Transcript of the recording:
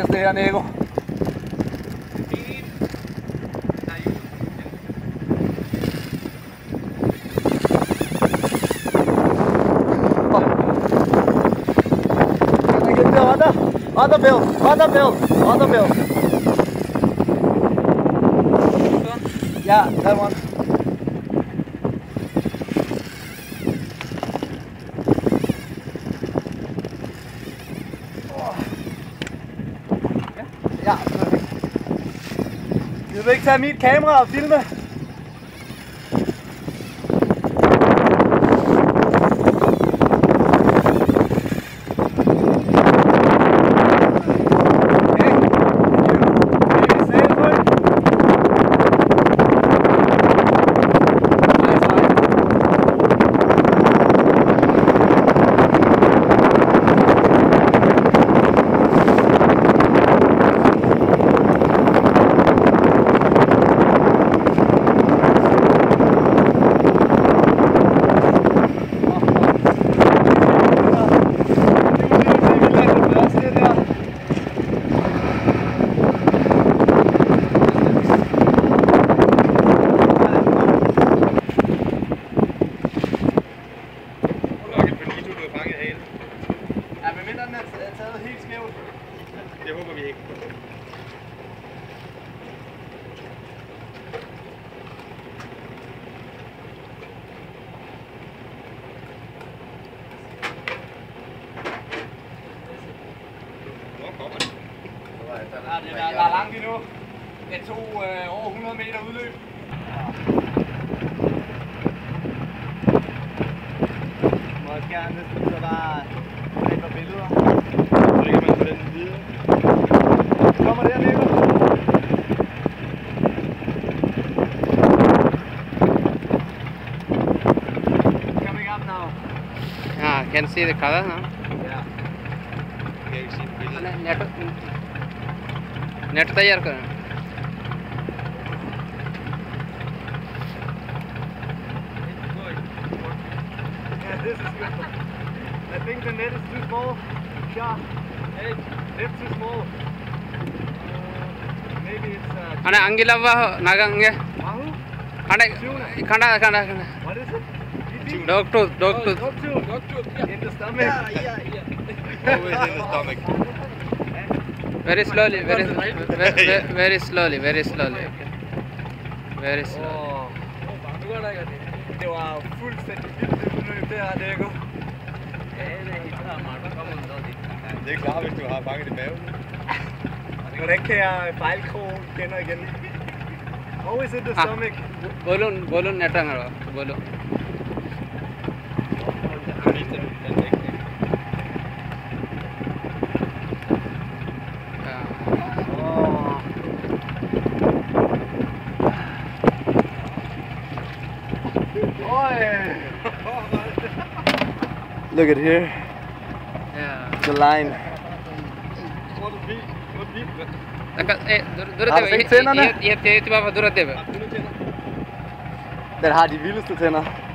seriøst det her, Nico? Other bill. Yeah, that one. Ja, perfekt. Jeg vil ikke tage mit kamera og filme. Det håber vi ikke. Hvor kommer det? Der er langt endnu. Det tog over 100 meter udløb. Må jeg gerne næsten så bare et par billeder. Så kan man få den videre. Kommer der, Nico? Coming up now. Yeah, can see the color now. Yeah. Kan ikke se på billedet. Net तैयार करें. Yeah, this is good. I think the net is too small. Yeah. It's too small. Maybe it's अने अंगिलवा नागंगे. Mahu? खंडा. What is it? Dog tooth. Dog tooth. In the stomach. Yeah. Always in the stomach. Very slowly. Very slowly. Very slowly. Det var fuldstændig vildt det udløb der, Nico. Det er klart, hvis du har fanget i maven. Hvordan kan jeg fejlkroge igen og igen? Always in the stomach. Bolon netangalo. Bolon. Look at here. Yeah. The line. Der har de vildeste tænder.